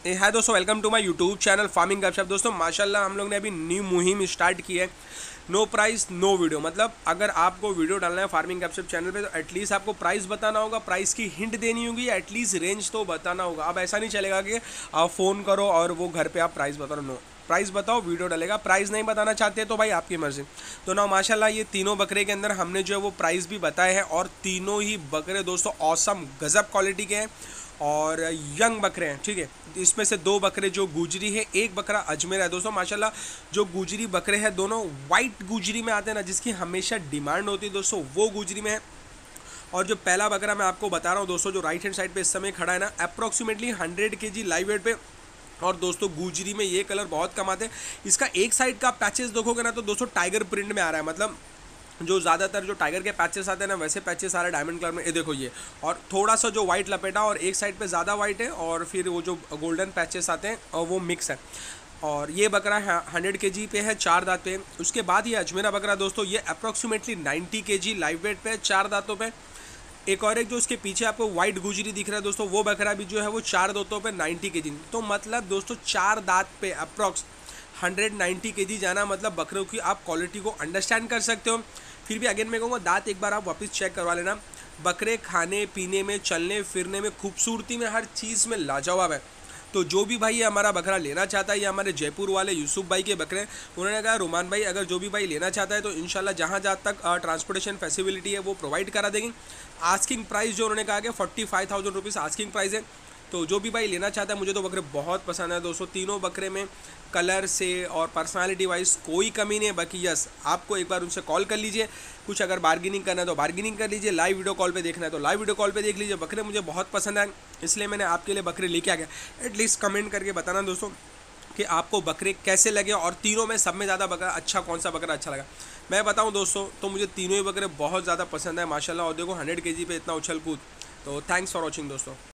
है दोस्तों, welcome to my YouTube channel farming गपशप। दोस्तों माशाल्लाह हम लोग ने अभी न्यू मुहिम स्टार्ट की है, नो प्राइस नो वीडियो। मतलब अगर आपको वीडियो डालना है फार्मिंग गपशप चैनल पे तो एटलीस्ट आपको प्राइस बताना होगा, प्राइस की हिंट देनी होगी, एटलीस्ट रेंज तो बताना होगा। अब ऐसा नहीं चलेगा कि आप फ़ोन करो और वो घर पे आप प्राइस बताओ। नो, प्राइस बताओ, वीडियो डलेगा। प्राइस नहीं बताना चाहते तो भाई आपकी मर्ज़ी। तो ना माशाल्लाह ये तीनों बकरे के अंदर हमने जो है वो प्राइस भी बताए हैं, और तीनों ही बकरे दोस्तों ऑसम गज़ब क्वालिटी के हैं और यंग बकरे हैं। ठीक है, इसमें से दो बकरे जो गुजरी है, एक बकरा अजमेर है। दोस्तों माशाल्लाह जो गुजरी बकरे हैं दोनों वाइट गुजरी में आते हैं ना, जिसकी हमेशा डिमांड होती है दोस्तों, वो गुजरी में है। और जो पहला बकरा मैं आपको बता रहा हूँ दोस्तों, जो राइट हैंड साइड पे इस समय खड़ा है ना, अप्रॉक्सीमेटली 100 kg लाइव वेट पे। और दोस्तों गुजरी में ये कलर बहुत कम आते हैं। इसका एक साइड का पैचेस देखोगे ना तो दोस्तों टाइगर प्रिंट में आ रहा है। मतलब जो ज़्यादातर जो टाइगर के पैचेस आते हैं ना, वैसे पैचेस आ रहे डायमंड कलर में। ये देखो ये, और थोड़ा सा जो वाइट लपेटा, और एक साइड पे ज़्यादा वाइट है, और फिर वो जो गोल्डन पैचेस आते हैं और वो मिक्स है। और ये बकरा 100 kg पे है, 4 दांत पे। उसके बाद ये अजमेरा बकरा दोस्तों, ये अप्रॉक्सीमेटली 90 kg लाइव वेट पे, 4 दांतों पे। एक और एक जो उसके पीछे आपको वाइट गुजरी दिख रहा है दोस्तों, वो बकरा भी जो है वो 4 दांतों पे 90 kg। तो मतलब दोस्तों 4 दांत पे अप्रॉक्स 190 kg जाना, मतलब बकरों की आप क्वालिटी को अंडरस्टैंड कर सकते हो। फिर भी अगेन मैं कहूँगा दांत एक बार आप वापस चेक करवा लेना। बकरे खाने पीने में, चलने फिरने में, खूबसूरती में, हर चीज़ में लाजवाब है। तो जो भी भाई ये हमारा बकरा लेना चाहता है, ये हमारे जयपुर वाले यूसुफ भाई के बकरे हैं। उन्होंने कहा रुमान भाई अगर जो भी भाई लेना चाहता है तो इंशाल्लाह जहाँ जहाँ तक ट्रांसपोर्टेशन फैसिलिटी है वो प्रोवाइड करा देंगे। आस्किंग प्राइस जो उन्होंने कहा कि 45,000 रुपीज़ आस्किंग प्राइस है। तो जो भी भाई लेना चाहता है, मुझे तो बकरे बहुत पसंद है दोस्तों। तीनों बकरे में कलर से और पर्सनालिटी वाइज कोई कमी नहीं है। बाकी यस, आपको एक बार उनसे कॉल कर लीजिए। कुछ अगर बार्गेनिंग करना है तो बार्गेनिंग कर लीजिए, लाइव वीडियो कॉल पे देखना है तो लाइव वीडियो कॉल पे देख लीजिए। बकरे मुझे बहुत पसंद है, इसलिए मैंने आपके लिए बकरे लेके आ गया। एटलीस्ट कमेंट करके बताना दोस्तों कि आपको बकरे कैसे लगे, और तीनों में सब में ज़्यादा बकरा अच्छा कौन सा बकरा अच्छा लगा। मैं बताऊं दोस्तों तो मुझे तीनों ही बकरे बहुत ज़्यादा पसंद है माशाल्लाह। और देखो 100 kg पे इतना उछल कूद। तो थैंक्स फॉर वॉचिंग दोस्तों।